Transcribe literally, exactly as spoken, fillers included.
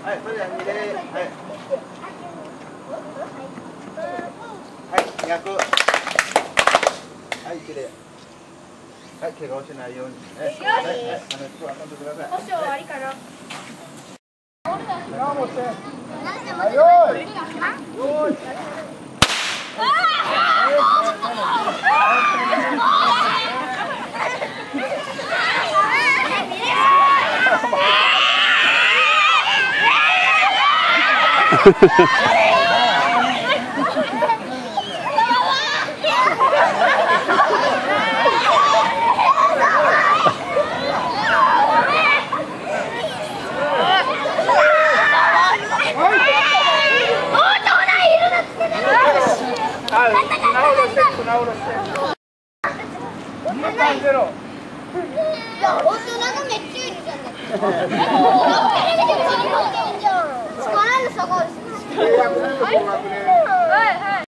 はい、それではに礼。はい。はい、にひゃく。はい、いち礼。はい、怪我をしないようにね。はい、はい、あの、ちょっと遊んでください。 保証ありかな。 な持って。はい、よーい。よーい。力の差があるし。